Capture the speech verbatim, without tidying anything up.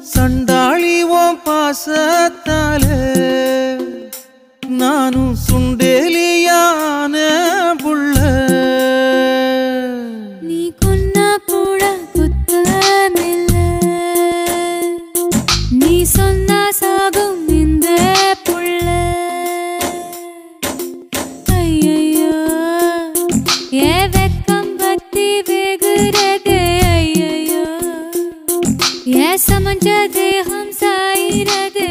சண்டாளி ஓம் பாசத்தாலே நானும் சுண்டேலியான புள்ள. நீ கொன்னா கூட குத்தமில்ல, நீ சொன்னா சாகும் இந்த புள்ள. ஐயையோ ஏ வெக்கம் பத்தி வெகுறதே, ஐயையோ ஏ சமஞ்ச தேகம் சாயிரதே.